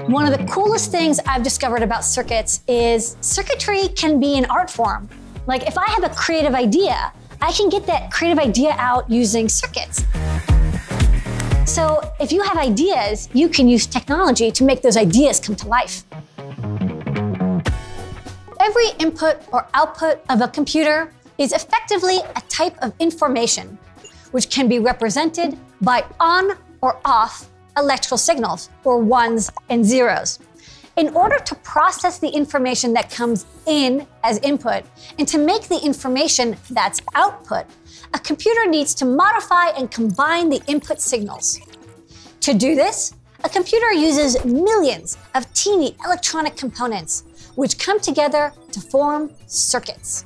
One of the coolest things I've discovered about circuits is circuitry can be an art form. Like if I have a creative idea, I can get that creative idea out using circuits. So if you have ideas, you can use technology to make those ideas come to life. Every input or output of a computer is effectively a type of information, which can be represented by on or off electrical signals, or ones and zeros. In order to process the information that comes in as input and to make the information that's output, a computer needs to modify and combine the input signals. To do this, a computer uses millions of teeny electronic components, which come together to form circuits.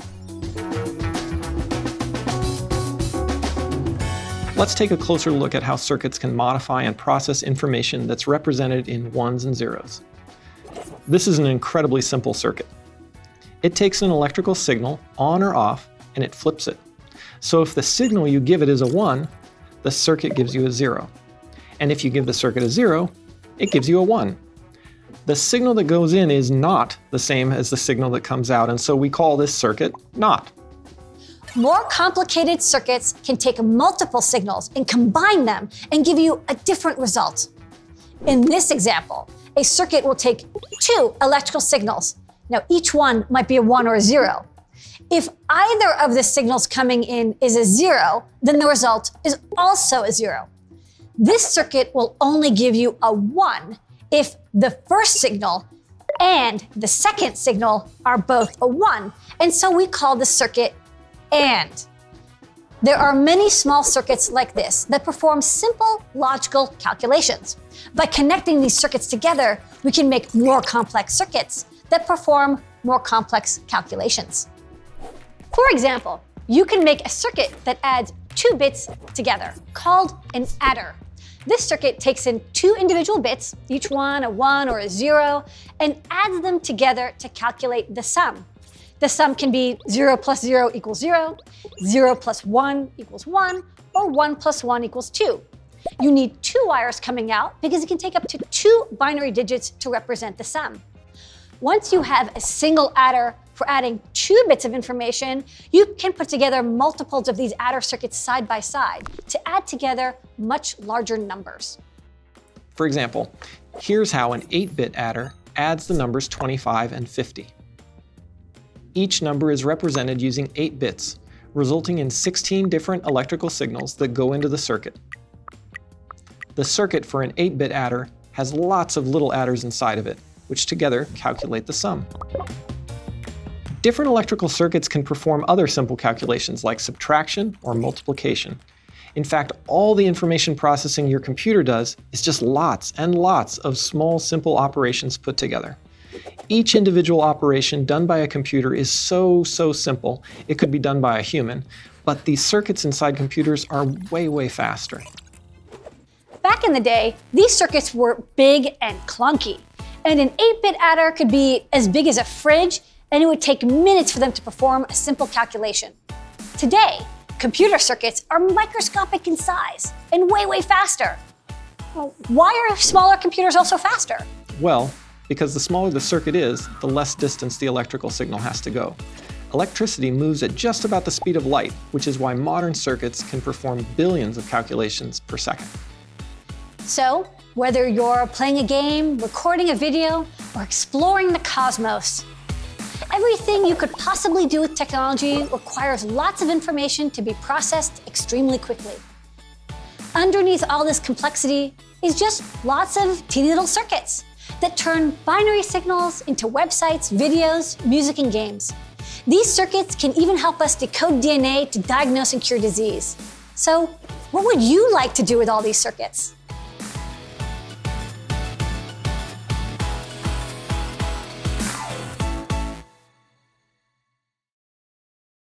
Let's take a closer look at how circuits can modify and process information that's represented in ones and zeros. This is an incredibly simple circuit. It takes an electrical signal, on or off, and it flips it. So if the signal you give it is a 1, the circuit gives you a 0. And if you give the circuit a 0, it gives you a 1. The signal that goes in is not the same as the signal that comes out, and so we call this circuit not. More complicated circuits can take multiple signals and combine them and give you a different result. In this example, a circuit will take 2 electrical signals. Now, each one might be a 1 or a 0. If either of the signals coming in is a 0, then the result is also a 0. This circuit will only give you a 1 if the first signal and the second signal are both a 1, and so we call the circuit AND. There are many small circuits like this that perform simple logical calculations. By connecting these circuits together, we can make more complex circuits that perform more complex calculations. For example, you can make a circuit that adds 2 bits together, called an adder. This circuit takes in 2 individual bits, each one a 1 or a 0, and adds them together to calculate the sum. The sum can be 0 plus 0 equals 0, 0 plus 1 equals 1, or 1 plus 1 equals 2. You need 2 wires coming out because it can take up to 2 binary digits to represent the sum. Once you have a single adder for adding 2 bits of information, you can put together multiples of these adder circuits side by side to add together much larger numbers. For example, here's how an 8-bit adder adds the numbers 25 and 50. Each number is represented using 8 bits, resulting in 16 different electrical signals that go into the circuit. The circuit for an 8-bit adder has lots of little adders inside of it, which together calculate the sum. Different electrical circuits can perform other simple calculations like subtraction or multiplication. In fact, all the information processing your computer does is just lots and lots of small, simple operations put together. Each individual operation done by a computer is so simple, it could be done by a human, but these circuits inside computers are way faster. Back in the day, these circuits were big and clunky, and an 8-bit adder could be as big as a fridge, and it would take minutes for them to perform a simple calculation. Today, computer circuits are microscopic in size and way faster. Well, why are smaller computers also faster? Well, because the smaller the circuit is, the less distance the electrical signal has to go. Electricity moves at just about the speed of light, which is why modern circuits can perform billions of calculations per second. So, whether you're playing a game, recording a video, or exploring the cosmos, everything you could possibly do with technology requires lots of information to be processed extremely quickly. Underneath all this complexity is just lots of teeny little circuits that turn binary signals into websites, videos, music, and games. These circuits can even help us decode DNA to diagnose and cure disease. So, what would you like to do with all these circuits?